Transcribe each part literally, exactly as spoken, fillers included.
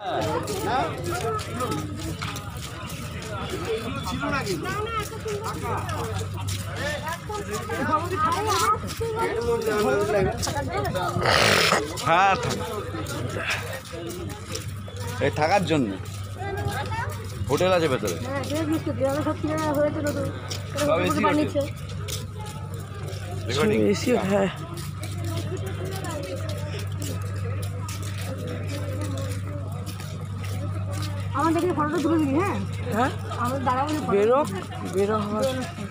হ্যাঁ, এই থাকার জন্য হোটেল আছে ভেতরে। হ্যাঁ, আমাদের ফটোটা তুলে দিবি। হ্যাঁ হ্যাঁ, আমাদের দাঁড়াবো, বেরো বেরো হওয়ার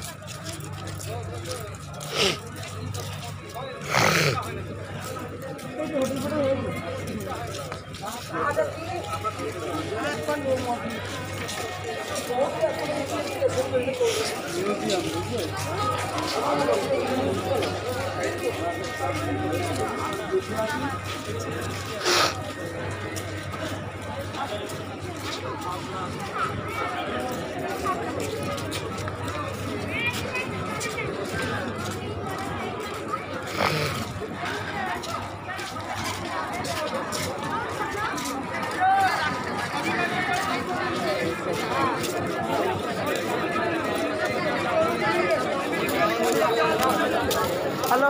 হ্যালো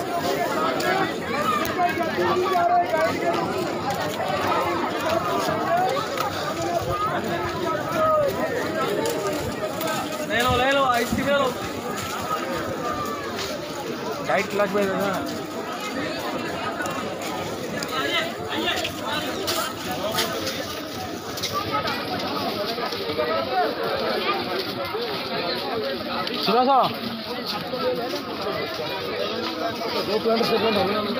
লেলো লেলো আইসক্রিম লেলো। টাইট লাগবে দাদা। सुना था दो प्लांट सेकंड हो गया।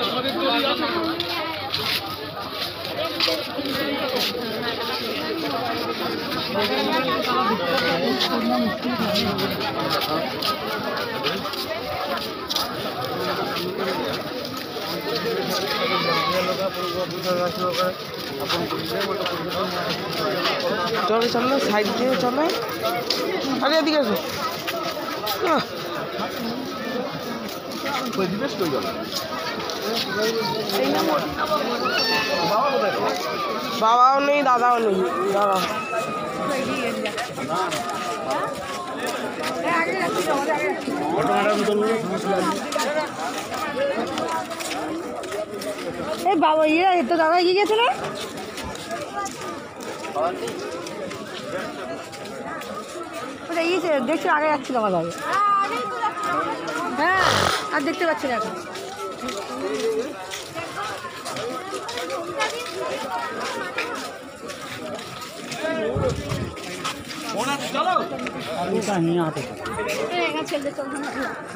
चलो चलो साइड दिए चलो। अरे एदिके আসো। বাবাও নেই, দাদাও নেই। দাদা এই বাবা ইয়ে তো দাদা এগিয়ে গেছে না? ওটা ইয়েছে দেখছি আগে যাচ্ছিল আমার ভাবে। হ্যাঁ আর দেখতে পাচ্ছি না এখন। चलो। चलो